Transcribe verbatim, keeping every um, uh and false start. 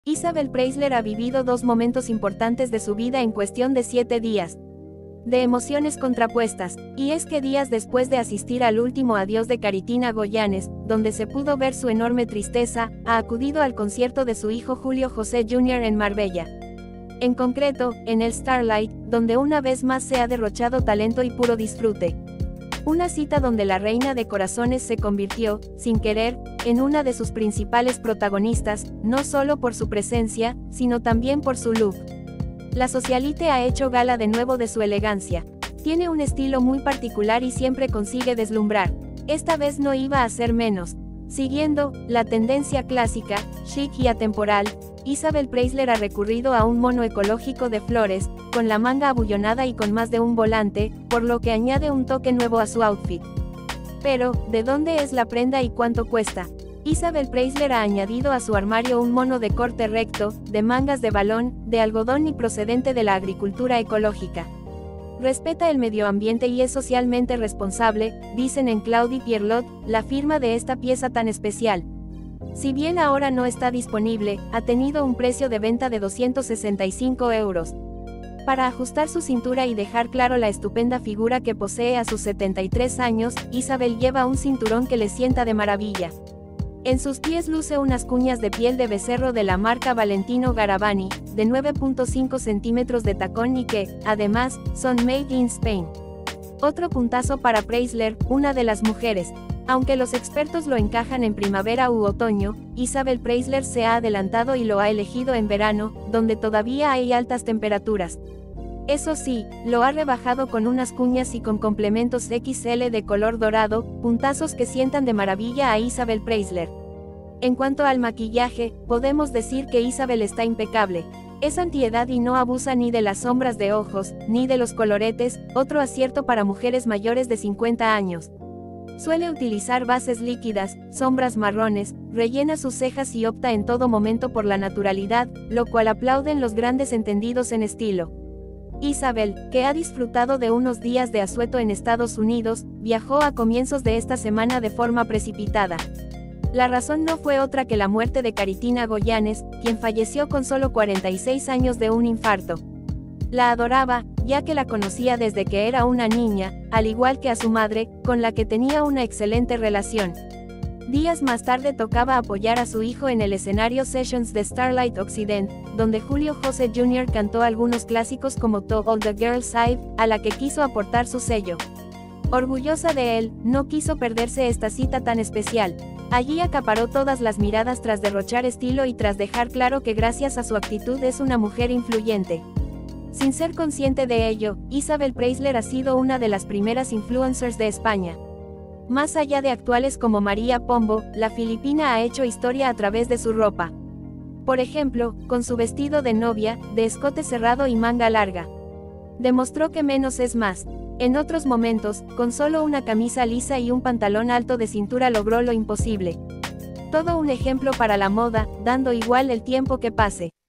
Isabel Preisler ha vivido dos momentos importantes de su vida en cuestión de siete días. De emociones contrapuestas, y es que días después de asistir al último adiós de Caritina Goyanes, donde se pudo ver su enorme tristeza, ha acudido al concierto de su hijo Julio José junior en Marbella. En concreto, en el Starlight, donde una vez más se ha derrochado talento y puro disfrute. Una cita donde la reina de corazones se convirtió, sin querer, en una de sus principales protagonistas, no solo por su presencia, sino también por su look. La socialite ha hecho gala de nuevo de su elegancia. Tiene un estilo muy particular y siempre consigue deslumbrar. Esta vez no iba a ser menos. Siguiendo la tendencia clásica, chic y atemporal, Isabel Preisler ha recurrido a un mono ecológico de flores, con la manga abullonada y con más de un volante, por lo que añade un toque nuevo a su outfit. Pero, ¿de dónde es la prenda y cuánto cuesta? Isabel Preisler ha añadido a su armario un mono de corte recto, de mangas de balón, de algodón y procedente de la agricultura ecológica. Respeta el medio ambiente y es socialmente responsable, dicen en Claudie Pierlot, la firma de esta pieza tan especial. Si bien ahora no está disponible, ha tenido un precio de venta de doscientos sesenta y cinco euros. Para ajustar su cintura y dejar claro la estupenda figura que posee a sus setenta y tres años, Isabel lleva un cinturón que le sienta de maravilla. En sus pies luce unas cuñas de piel de becerro de la marca Valentino Garavani, de nueve punto cinco centímetros de tacón y que, además, son made in Spain. Otro puntazo para Preisler, una de las mujeres. Aunque los expertos lo encajan en primavera u otoño, Isabel Preisler se ha adelantado y lo ha elegido en verano, donde todavía hay altas temperaturas. Eso sí, lo ha rebajado con unas cuñas y con complementos equis ele de color dorado, puntazos que sientan de maravilla a Isabel Preisler. En cuanto al maquillaje, podemos decir que Isabel está impecable. Es antiedad y no abusa ni de las sombras de ojos, ni de los coloretes, otro acierto para mujeres mayores de cincuenta años. Suele utilizar bases líquidas, sombras marrones, rellena sus cejas y opta en todo momento por la naturalidad, lo cual aplauden los grandes entendidos en estilo. Isabel, que ha disfrutado de unos días de asueto en Estados Unidos, viajó a comienzos de esta semana de forma precipitada. La razón no fue otra que la muerte de Caritina Goyanes, quien falleció con solo cuarenta y seis años de un infarto. La adoraba, ya que la conocía desde que era una niña, al igual que a su madre, con la que tenía una excelente relación. Días más tarde tocaba apoyar a su hijo en el escenario Sessions de Starlight Occident, donde Julio José junior cantó algunos clásicos como To All the Girls I've, a la que quiso aportar su sello. Orgullosa de él, no quiso perderse esta cita tan especial. Allí acaparó todas las miradas tras derrochar estilo y tras dejar claro que gracias a su actitud es una mujer influyente. Sin ser consciente de ello, Isabel Preisler ha sido una de las primeras influencers de España. Más allá de actuales como María Pombo, la filipina ha hecho historia a través de su ropa. Por ejemplo, con su vestido de novia, de escote cerrado y manga larga. Demostró que menos es más. En otros momentos, con solo una camisa lisa y un pantalón alto de cintura logró lo imposible. Todo un ejemplo para la moda, dando igual el tiempo que pase.